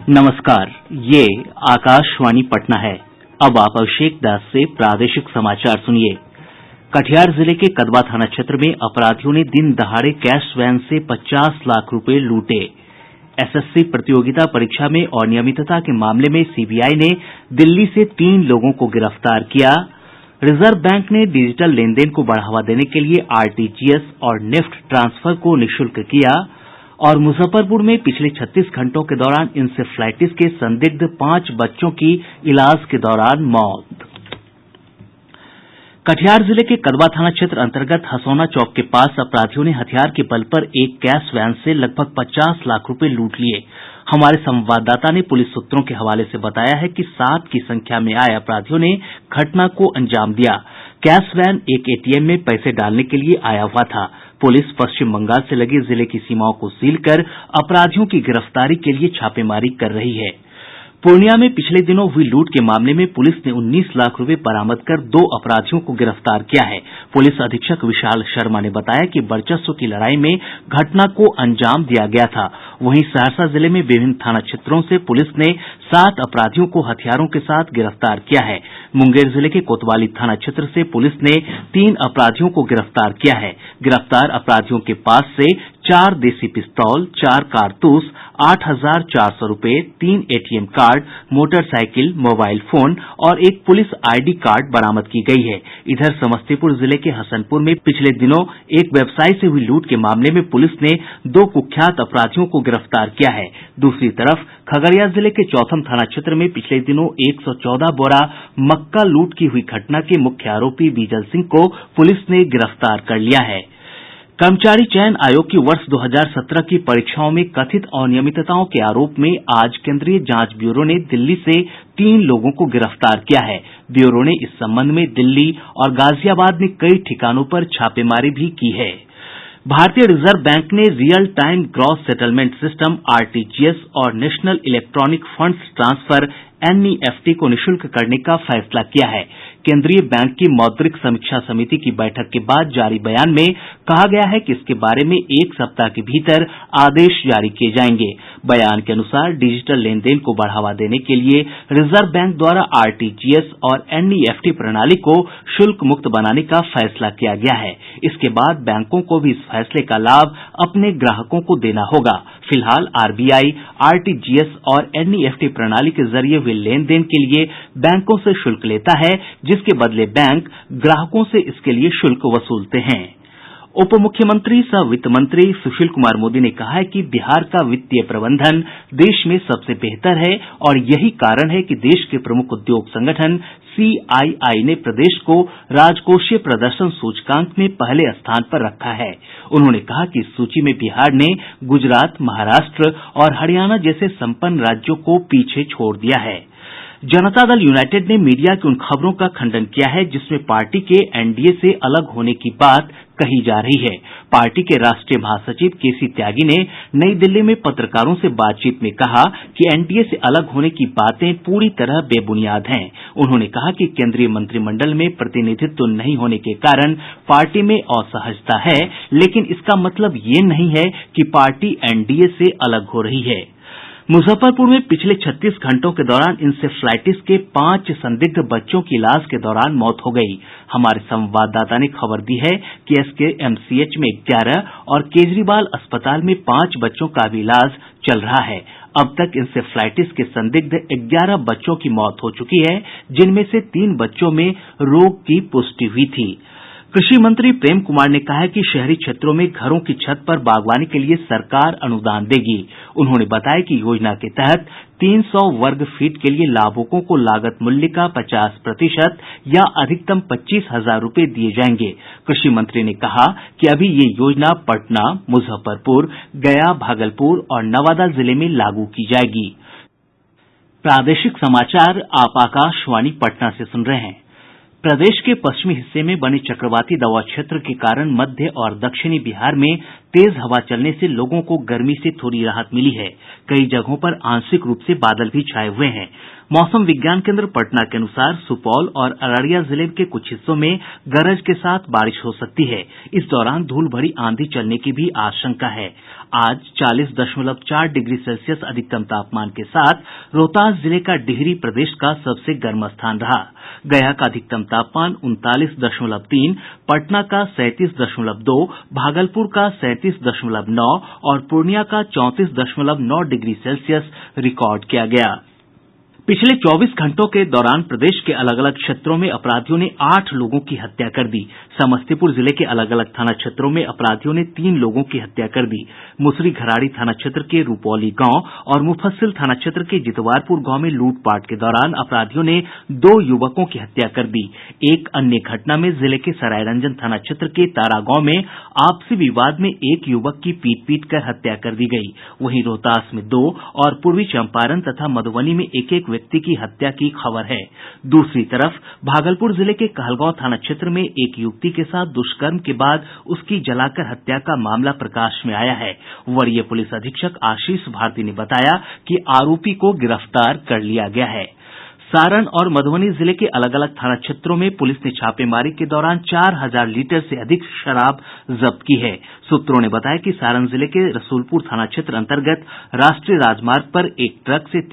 नमस्कार, ये आकाशवाणी पटना है। अब आप अभिषेक दास से प्रादेशिक समाचार सुनिए। कटिहार जिले के कदवा थाना क्षेत्र में अपराधियों ने दिन दहाड़े कैश वैन से 50 लाख रुपए लूटे। एसएससी प्रतियोगिता परीक्षा में अनियमितता के मामले में सीबीआई ने दिल्ली से 3 लोगों को गिरफ्तार किया। रिजर्व बैंक ने डिजिटल लेनदेन को बढ़ावा देने के लिए आरटीजीएस और नेफ्ट ट्रांसफर को निःशुल्क किया। और मुजफ्फरपुर में पिछले 36 घंटों के दौरान इंसेफ्लाइटिस के संदिग्ध 5 बच्चों की इलाज के दौरान मौत। कटिहार जिले के कदवा थाना क्षेत्र अंतर्गत हसौना चौक के पास अपराधियों ने हथियार के बल पर एक कैश वैन से लगभग 50 लाख रुपए लूट लिए। हमारे संवाददाता ने पुलिस सूत्रों के हवाले से बताया है कि 7 की संख्या में आए अपराधियों ने घटना को अंजाम दिया। कैश वैन एक एटीएम में पैसे डालने के लिए आया हुआ था। पुलिस पश्चिम बंगाल से लगी जिले की सीमाओं को सील कर अपराधियों की गिरफ्तारी के लिए छापेमारी कर रही है। पूर्णिया में पिछले दिनों हुई लूट के मामले में पुलिस ने 19 लाख रुपए बरामद कर 2 अपराधियों को गिरफ्तार किया है। पुलिस अधीक्षक विशाल शर्मा ने बताया कि वर्चस्व की लड़ाई में घटना को अंजाम दिया गया था। वहीं सहरसा जिले में विभिन्न थाना क्षेत्रों से पुलिस ने 7 अपराधियों को हथियारों के साथ गिरफ्तार किया है। मुंगेर जिले के कोतवाली थाना क्षेत्र से पुलिस ने 3 अपराधियों को गिरफ्तार किया है। गिरफ्तार अपराधियों के पास से 4 देसी पिस्तौल, 4 कारतूस, 8,400 रुपए, 3 ATM card, motorcycle, mobile phone और एक पुलिस आईडी कार्ड बरामद की गई है। इधर समस्तीपुर जिले के हसनपुर में पिछले दिनों एक व्यवसायी से हुई लूट के मामले में पुलिस ने 2 कुख्यात अपराधियों को गिरफ्तार किया है। दूसरी तरफ खगड़िया जिले के चौथम थाना क्षेत्र में पिछले दिनों 114 बोरा मक्का लूट की हुई घटना के मुख्य आरोपी बीजल सिंह को पुलिस ने गिरफ्तार कर लिया है। कर्मचारी चयन आयोग की वर्ष 2017 की परीक्षाओं में कथित अनियमितताओं के आरोप में आज केंद्रीय जांच ब्यूरो ने दिल्ली से 3 लोगों को गिरफ्तार किया है। ब्यूरो ने इस संबंध में दिल्ली और गाजियाबाद में कई ठिकानों पर छापेमारी भी की है। भारतीय रिजर्व बैंक ने real time gross settlement system RTGS और national electronic funds transfer NEFT को निःशुल्क करने का फैसला किया है। केंद्रीय बैंक की मौद्रिक समीक्षा समिति की बैठक के बाद जारी बयान में कहा गया है कि इसके बारे में 1 सप्ताह के भीतर आदेश जारी किए जाएंगे। बयान के अनुसार डिजिटल लेनदेन को बढ़ावा देने के लिए रिजर्व बैंक द्वारा आरटीजीएस और एनईएफटी प्रणाली को शुल्क मुक्त बनाने का फैसला किया गया है। इसके बाद बैंकों को भी इस फैसले का लाभ अपने ग्राहकों को देना होगा। फिलहाल आरबीआई आरटीजीएस और एनईएफटी प्रणाली के जरिए हुए लेनदेन के लिए बैंकों से शुल्क लेता है, जिसके बदले बैंक ग्राहकों से इसके लिए शुल्क वसूलते हैं। उप मुख्यमंत्री सह वित्त मंत्री सुशील कुमार मोदी ने कहा है कि बिहार का वित्तीय प्रबंधन देश में सबसे बेहतर है और यही कारण है कि देश के प्रमुख उद्योग संगठन सीआईआई ने प्रदेश को राजकोषीय प्रदर्शन सूचकांक में पहले स्थान पर रखा है। उन्होंने कहा कि इस सूची में बिहार ने गुजरात, महाराष्ट्र और हरियाणा जैसे संपन्न राज्यों को पीछे छोड़ दिया है। जनता दल यूनाइटेड ने मीडिया की उन खबरों का खंडन किया है जिसमें पार्टी के एनडीए से अलग होने की बात कही जा रही है। पार्टी के राष्ट्रीय महासचिव केसी त्यागी ने नई दिल्ली में पत्रकारों से बातचीत में कहा कि एनडीए से अलग होने की बातें पूरी तरह बेबुनियाद हैं। उन्होंने कहा कि केंद्रीय मंत्रिमंडल में प्रतिनिधित्व नहीं होने के कारण पार्टी में असहजता है, लेकिन इसका मतलब ये नहीं है कि पार्टी एनडीए से अलग हो रही है। मुजफ्फरपुर में पिछले 36 घंटों के दौरान इंसेफ्लाइटिस के 5 संदिग्ध बच्चों की इलाज के दौरान मौत हो गई। हमारे संवाददाता ने खबर दी है कि एसकेएमसीएच में 11 और केजरीवाल अस्पताल में 5 बच्चों का भी इलाज चल रहा है। अब तक इंसेफ्लाइटिस के संदिग्ध 11 बच्चों की मौत हो चुकी है, जिनमें से 3 बच्चों में रोग की पुष्टि हुई थी। कृषि मंत्री प्रेम कुमार ने कहा है कि शहरी क्षेत्रों में घरों की छत पर बागवानी के लिए सरकार अनुदान देगी। उन्होंने बताया कि योजना के तहत 300 वर्ग फीट के लिए लाभुकों को लागत मूल्य का 50% या अधिकतम 25,000 रुपए दिए जाएंगे। कृषि मंत्री ने कहा कि अभी ये योजना पटना, मुजफ्फरपुर, गया, भागलपुर और नवादा जिले में लागू की जाएगी। प्रादेशिक समाचार आप आकाशवाणी पटना से सुन रहे हैं। प्रदेश के पश्चिमी हिस्से में बने चक्रवाती दबाव क्षेत्र के कारण मध्य और दक्षिणी बिहार में तेज हवा चलने से लोगों को गर्मी से थोड़ी राहत मिली है। कई जगहों पर आंशिक रूप से बादल भी छाये हुए हैं। मौसम विज्ञान केंद्र पटना के अनुसार सुपौल और अररिया जिले के कुछ हिस्सों में गरज के साथ बारिश हो सकती है। इस दौरान धूल भरी आंधी चलने की भी आशंका है। आज 40.4 डिग्री सेल्सियस अधिकतम तापमान के साथ रोहतास जिले का डिहरी प्रदेश का सबसे गर्म स्थान रहा। गया का अधिकतम तापमान 39.3, पटना का 37.2, भागलपुर का 37.9 और पूर्णिया का 34.9 डिग्री सेल्सियस रिकॉर्ड किया गया। पिछले 24 घंटों के दौरान प्रदेश के अलग अलग क्षेत्रों में अपराधियों ने 8 लोगों की हत्या कर दी। समस्तीपुर जिले के अलग अलग थाना क्षेत्रों में अपराधियों ने 3 लोगों की हत्या कर दी। मुसरीघराड़ी थाना क्षेत्र के रूपौली गांव और मुफस्सिल थाना क्षेत्र के जितवारपुर गांव में लूटपाट के दौरान अपराधियों ने 2 युवकों की हत्या कर दी। एक अन्य घटना में जिले के सरायरंजन थाना क्षेत्र के तारा गांव में आपसी विवाद में एक युवक की पीट कर हत्या कर दी गयी। वहीं रोहतास में 2 और पूर्वी चंपारण तथा मधुबनी में एक व्यक्ति की हत्या की खबर है। दूसरी तरफ भागलपुर जिले के कहलगांव थाना क्षेत्र में एक युवती के साथ दुष्कर्म के बाद उसकी जलाकर हत्या का मामला प्रकाश में आया है। वरीय पुलिस अधीक्षक आशीष भारती ने बताया कि आरोपी को गिरफ्तार कर लिया गया है। सारण और मधुबनी जिले के अलग अलग थाना क्षेत्रों में पुलिस ने छापेमारी के दौरान 4000 लीटर से अधिक शराब जब्त की है। सूत्रों ने बताया कि सारण जिले के रसूलपुर थाना क्षेत्र अंतर्गत राष्ट्रीय राजमार्ग पर एक ट्रक से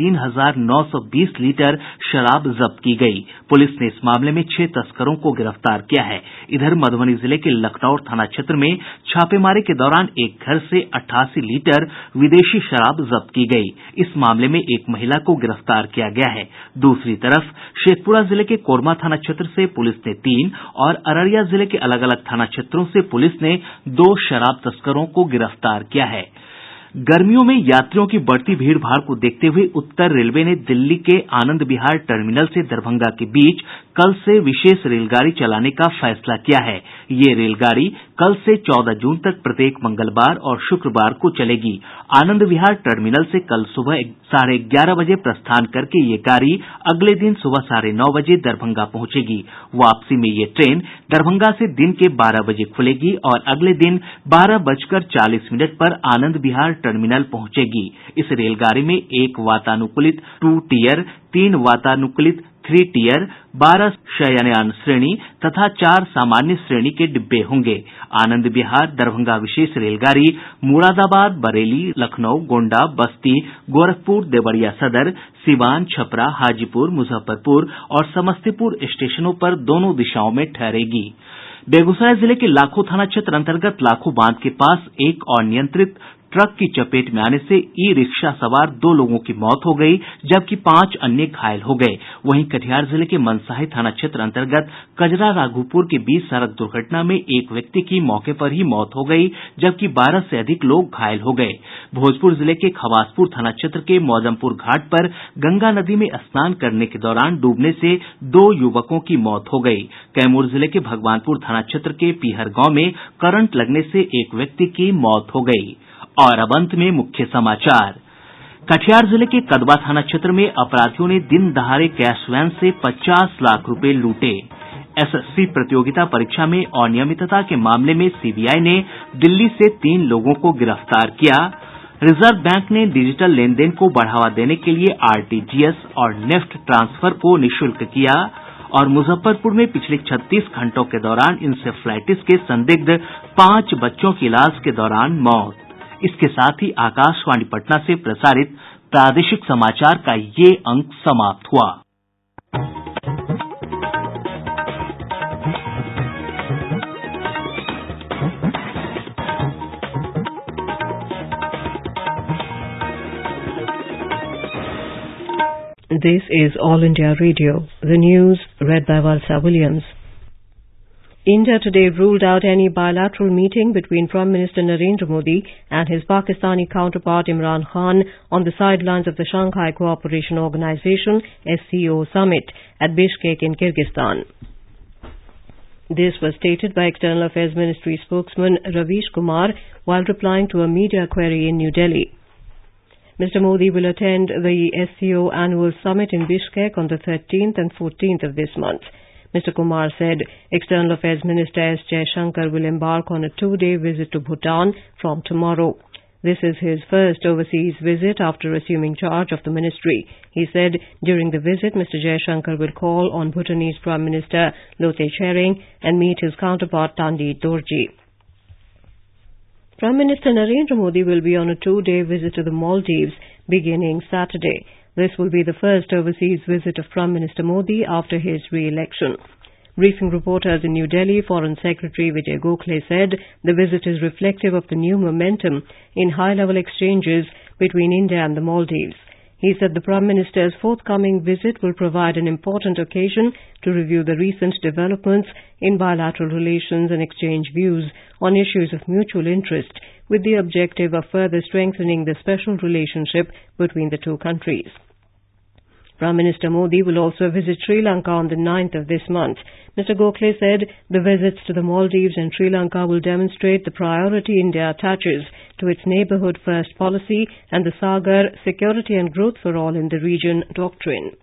3920 लीटर शराब जब्त की गयी। पुलिस ने इस मामले में 6 तस्करों को गिरफ्तार किया है। इधर मधुबनी जिले के लखनौर थाना क्षेत्र में छापेमारी के दौरान एक घर से 88 लीटर विदेशी शराब जब्त की गयी। इस मामले में एक महिला को गिरफ्तार किया गया है। दूसरी तरफ शेखपुरा जिले के कोरमा थाना क्षेत्र से पुलिस ने 3 और अररिया जिले के अलग अलग थाना क्षेत्रों से पुलिस ने 2 शराब तस्करों को गिरफ्तार किया है। गर्मियों में यात्रियों की बढ़ती भीड़ भाड़ को देखते हुए उत्तर रेलवे ने दिल्ली के आनंद विहार टर्मिनल से दरभंगा के बीच कल से विशेष रेलगाड़ी चलाने का फैसला किया है। ये रेलगाड़ी कल से 14 जून तक प्रत्येक मंगलवार और शुक्रवार को चलेगी। आनंद विहार टर्मिनल से कल सुबह 11:30 बजे प्रस्थान करके ये गाड़ी अगले दिन सुबह 9:30 बजे दरभंगा पहुंचेगी। वापसी में ये ट्रेन दरभंगा से दिन के 12 बजे खुलेगी और अगले दिन 12:40 पर आनंद विहार टर्मिनल पहुंचेगी। इस रेलगाड़ी में 1 वातानुकूलित 2 टियर, 3 वातानुकूलित 3 टियर, 12 शयनयान श्रेणी तथा 4 सामान्य श्रेणी के डिब्बे होंगे। आनंद विहार दरभंगा विशेष रेलगाड़ी मुरादाबाद, बरेली, लखनऊ, गोंडा, बस्ती, गोरखपुर, देवरिया सदर, सीवान, छपरा, हाजीपुर, मुजफ्फरपुर और समस्तीपुर स्टेशनों पर दोनों दिशाओं में ठहरेगी। बेगूसराय जिले के लाखो थाना क्षेत्र अंतर्गत लाखो बांध के पास एक अनियंत्रित ट्रक की चपेट में आने से ई रिक्शा सवार 2 लोगों की मौत हो गई, जबकि 5 अन्य घायल हो गए। वहीं कटिहार जिले के मनसाही थाना क्षेत्र अंतर्गत कजरा राघोपुर के बीच सड़क दुर्घटना में एक व्यक्ति की मौके पर ही मौत हो गई, जबकि 12 से अधिक लोग घायल हो गए। भोजपुर जिले के खवासपुर थाना क्षेत्र के मौजमपुर घाट पर गंगा नदी में स्नान करने के दौरान डूबने से 2 युवकों की मौत हो गई। कैमूर जिले के भगवानपुर थाना क्षेत्र के पीहर गांव में करंट लगने से एक व्यक्ति की मौत हो गई। और अब अंत में मुख्य समाचार। कटिहार जिले के कदवा थाना क्षेत्र में अपराधियों ने दिन दहाड़े कैश वैन से 50 लाख रुपए लूटे। एसएससी प्रतियोगिता परीक्षा में अनियमितता के मामले में सीबीआई ने दिल्ली से 3 लोगों को गिरफ्तार किया। रिजर्व बैंक ने डिजिटल लेनदेन को बढ़ावा देने के लिए आरटीजीएस और नेफ्ट ट्रांसफर को निःशुल्क किया। और मुजफ्फरपुर में पिछले 36 घंटों के दौरान इंसेफ्लाइटिस के संदिग्ध 5 बच्चों की इलाज के दौरान मौत। इसके साथ ही आकाशवाणी पटना से प्रसारित प्रादेशिक समाचार का ये अंक समाप्त हुआ। This is All India Radio. The news read by Valsa Williams. India today ruled out any bilateral meeting between Prime Minister Narendra Modi and his Pakistani counterpart Imran Khan on the sidelines of the Shanghai Cooperation Organization (SCO) summit at Bishkek in Kyrgyzstan. This was stated by External Affairs Ministry spokesman Ravish Kumar while replying to a media query in New Delhi. Mr. Modi will attend the SCO annual summit in Bishkek on the 13th and 14th of this month. Mr. Kumar said External Affairs Minister S. Jaishankar will embark on a 2-day visit to Bhutan from tomorrow. This is his first overseas visit after assuming charge of the ministry. He said during the visit, Mr. Jaishankar will call on Bhutanese Prime Minister Lothe Tshering and meet his counterpart Tandi Dorji. Prime Minister Narendra Modi will be on a 2-day visit to the Maldives beginning Saturday. This will be the first overseas visit of Prime Minister Modi after his re-election. Briefing reporters in New Delhi, Foreign Secretary Vijay Gokhale said the visit is reflective of the new momentum in high-level exchanges between India and the Maldives. He said the Prime Minister's forthcoming visit will provide an important occasion to review the recent developments in bilateral relations and exchange views on issues of mutual interest, with the objective of further strengthening the special relationship between the two countries. Prime Minister Modi will also visit Sri Lanka on the 9th of this month. Mr. Gokhale said the visits to the Maldives and Sri Lanka will demonstrate the priority India attaches to its neighbourhood first policy and the Sagar security and growth for all in the region doctrine.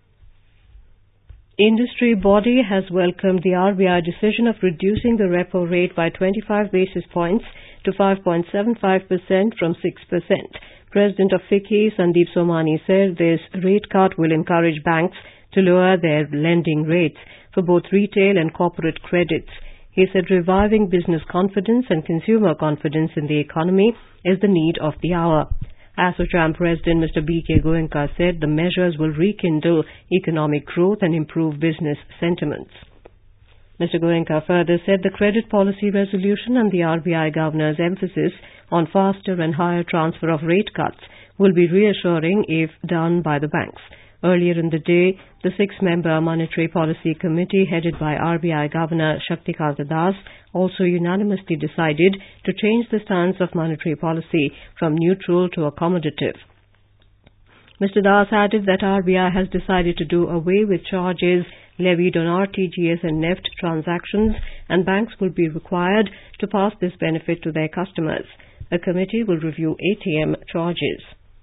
Industry body has welcomed the RBI decision of reducing the repo rate by 25 basis points to 5.75% from 6%. President of FICCI, Sandeep Somani, said this rate cut will encourage banks to lower their lending rates for both retail and corporate credits. He said reviving business confidence and consumer confidence in the economy is the need of the hour. ASSOCHAM President Mr. B.K. Goenka said the measures will rekindle economic growth and improve business sentiments. Mr. Goenka further said the credit policy resolution and the RBI governor's emphasis on faster and higher transfer of rate cuts will be reassuring if done by the banks. Earlier in the day, the 6-member Monetary Policy Committee headed by RBI Governor Shaktikanta Das also unanimously decided to change the stance of monetary policy from neutral to accommodative. Mr. Das added that RBI has decided to do away with charges levied on RTGS and NEFT transactions, and banks will be required to pass this benefit to their customers. A committee will review ATM charges.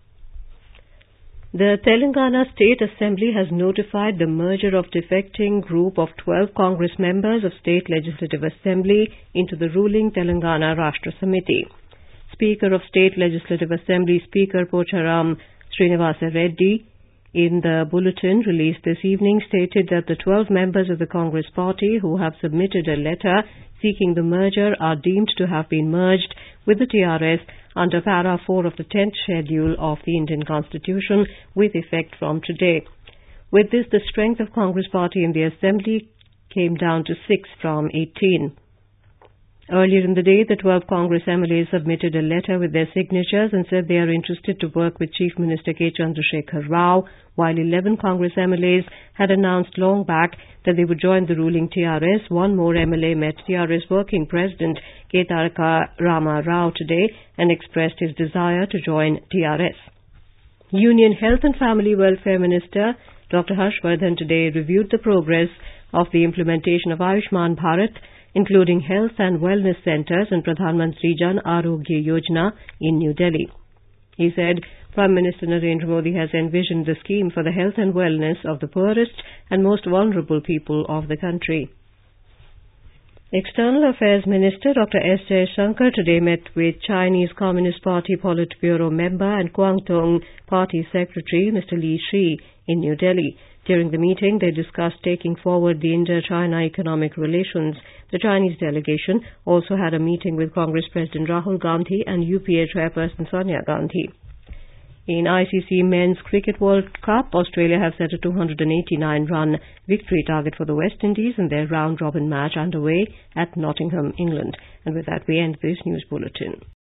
The Telangana State Assembly has notified the merger of defecting group of 12 Congress members of State Legislative Assembly into the ruling Telangana Rashtra Samiti. Speaker of State Legislative Assembly Speaker Pocharam Srinivasa Reddy in the bulletin released this evening stated that the 12 members of the Congress party who have submitted a letter seeking the merger are deemed to have been merged with the TRS under Para 4 of the 10th schedule of the Indian Constitution with effect from today. With this, the strength of Congress party in the Assembly came down to 6 from 18. Earlier in the day, the 12 Congress MLAs submitted a letter with their signatures and said they are interested to work with Chief Minister K. Chandrasekhar Rao, while 11 Congress MLAs had announced long back that they would join the ruling TRS. One more MLA met TRS Working President K. Taraka Rama Rao today and expressed his desire to join TRS. Union Health and Family Welfare Minister Dr. Harshvardhan today reviewed the progress of the implementation of Ayushman Bharat, including health and wellness centers and Pradhan Mantri Jan Arogya Yojana in New Delhi. He said Prime Minister Narendra Modi has envisioned the scheme for the health and wellness of the poorest and most vulnerable people of the country. External Affairs Minister Dr. S. Jaishankar today met with Chinese Communist Party Politburo member and Guangdong Party Secretary Mr. Li Shi in New Delhi. During the meeting, they discussed taking forward the India-China economic relations. The Chinese delegation also had a meeting with Congress President Rahul Gandhi and UPA Chairperson Sonia Gandhi. In ICC Men's Cricket World Cup, Australia have set a 289-run victory target for the West Indies in their round-robin match underway at Nottingham, England. And with that, we end this news bulletin.